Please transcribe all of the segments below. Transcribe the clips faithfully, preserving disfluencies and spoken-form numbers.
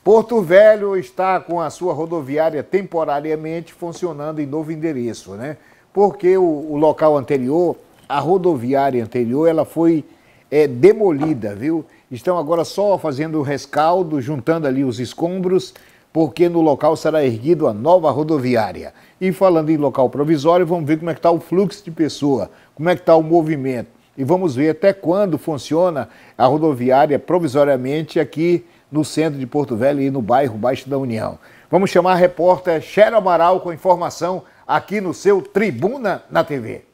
Porto Velho está com a sua rodoviária temporariamente funcionando em novo endereço, né? Porque o, o local anterior, a rodoviária anterior, ela foi é, demolida, viu? Estão agora só fazendo o rescaldo, juntando ali os escombros, porque no local será erguida a nova rodoviária. E falando em local provisório, vamos ver como é que está o fluxo de pessoa, como é que está o movimento. E vamos ver até quando funciona a rodoviária provisoriamente aqui no centro de Porto Velho e no bairro Baixo da União. Vamos chamar a repórter Chero Amaral com informação aqui no seu Tribuna na T V.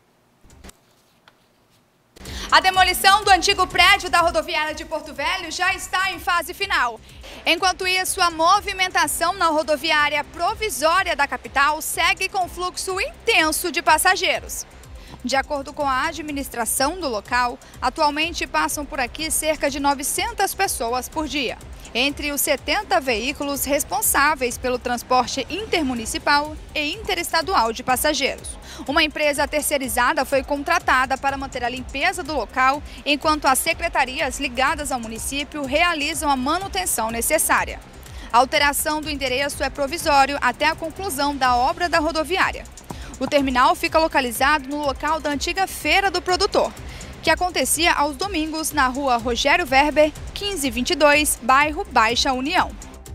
A demolição do antigo prédio da rodoviária de Porto Velho já está em fase final. Enquanto isso, a movimentação na rodoviária provisória da capital segue com fluxo intenso de passageiros. De acordo com a administração do local, atualmente passam por aqui cerca de novecentas pessoas por dia, entre os setenta veículos responsáveis pelo transporte intermunicipal e interestadual de passageiros. Uma empresa terceirizada foi contratada para manter a limpeza do local, enquanto as secretarias ligadas ao município realizam a manutenção necessária. A alteração do endereço é provisório até a conclusão da obra da rodoviária. O terminal fica localizado no local da antiga Feira do Produtor, que acontecia aos domingos na rua Rogério Werber, quinze vinte e dois, bairro Baixa União.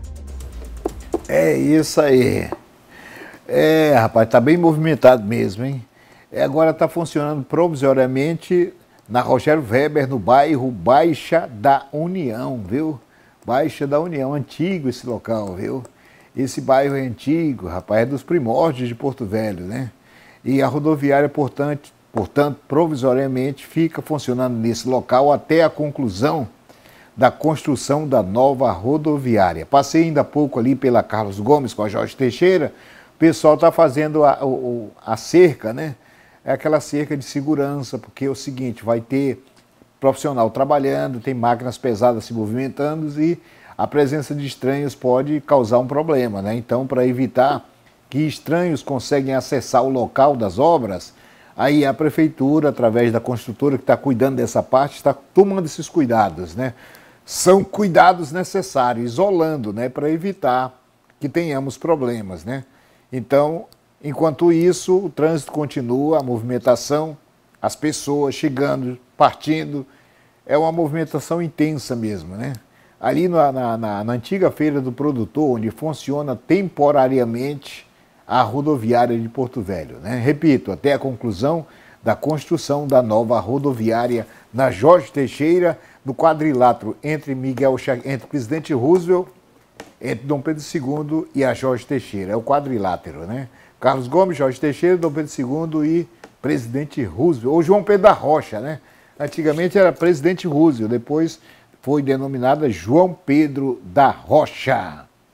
É isso aí. É, rapaz, tá bem movimentado mesmo, hein? É, agora está funcionando provisoriamente na Rogério Werber, no bairro Baixa da União, viu? Baixa da União, antigo esse local, viu? Esse bairro é antigo, rapaz, é dos primórdios de Porto Velho, né? E a rodoviária, portanto, portanto, provisoriamente fica funcionando nesse local até a conclusão da construção da nova rodoviária. Passei ainda há pouco ali pela Carlos Gomes com a Jorge Teixeira, o pessoal está fazendo a, a, a cerca, né? É aquela cerca de segurança, porque é o seguinte, vai ter profissional trabalhando, tem máquinas pesadas se movimentando e a presença de estranhos pode causar um problema, né? Então, para evitar que estranhos conseguem acessar o local das obras, aí a prefeitura, através da construtora que está cuidando dessa parte, está tomando esses cuidados, né? São cuidados necessários, isolando, né? Para evitar que tenhamos problemas, né? Então, enquanto isso, o trânsito continua, a movimentação, as pessoas chegando, partindo, é uma movimentação intensa mesmo, né? Ali na, na, na antiga Feira do Produtor, onde funciona temporariamente a rodoviária de Porto Velho, né? Repito, até a conclusão da construção da nova rodoviária na Jorge Teixeira, no quadrilátero entre Miguel entre Presidente Roosevelt, entre Dom Pedro segundo e a Jorge Teixeira. É o quadrilátero, né? Carlos Gomes, Jorge Teixeira, Dom Pedro segundo e Presidente Roosevelt, ou João Pedro da Rocha, né? Antigamente era Presidente Roosevelt, depois foi denominada João Pedro da Rocha.